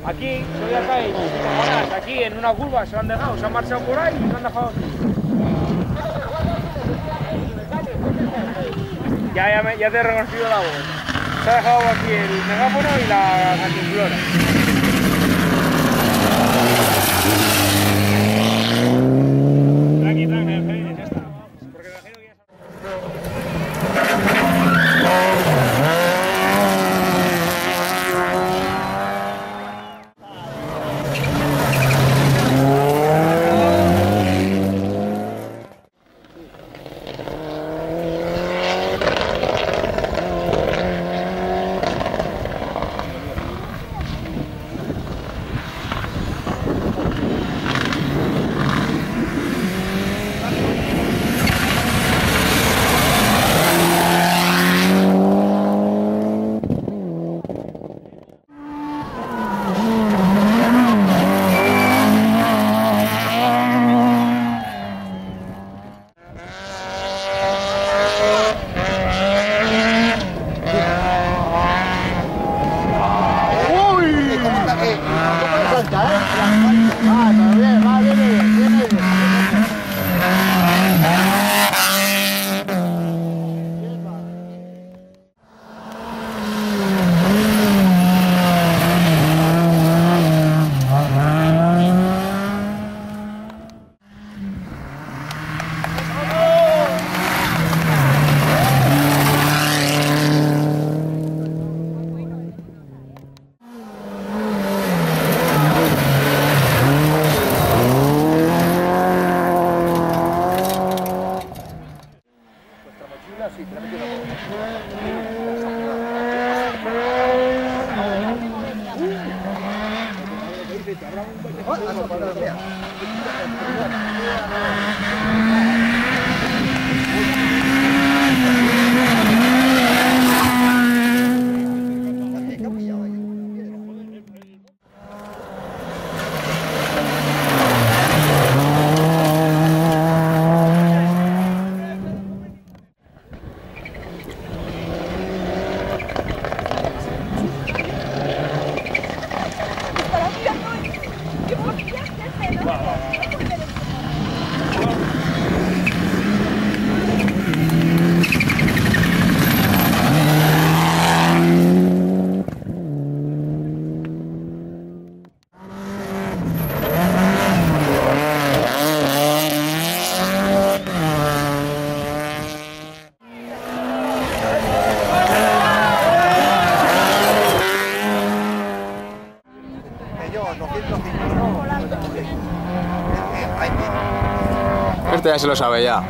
Aquí, soy de acá y aquí en una curva se han dejado, se han marchado por ahí y se han dejado aquí. Ya te he reconocido la voz. Se ha dejado aquí el megáfono y la cantinflora. Tranqui, ya está. Porque me imagino que ya Este ya se lo sabe ya.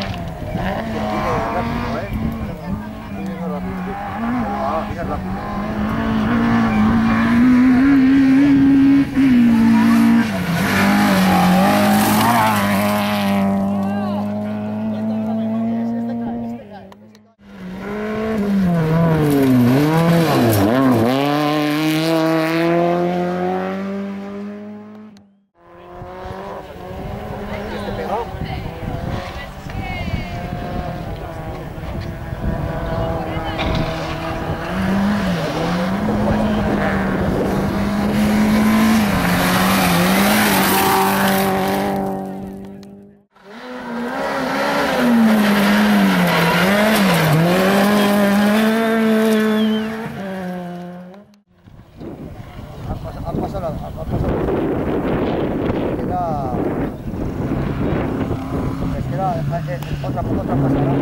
Otra pasada.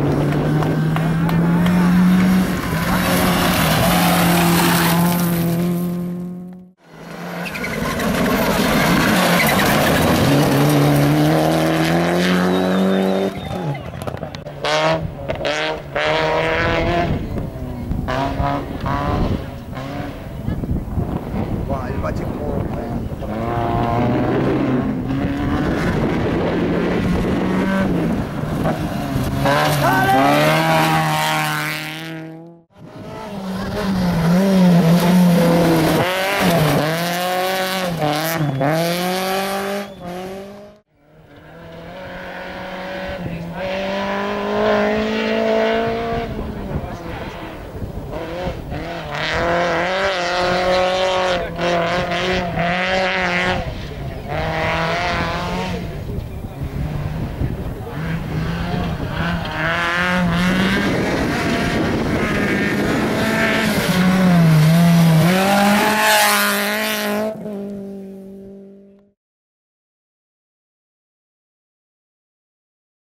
El bache como... ¡Dale!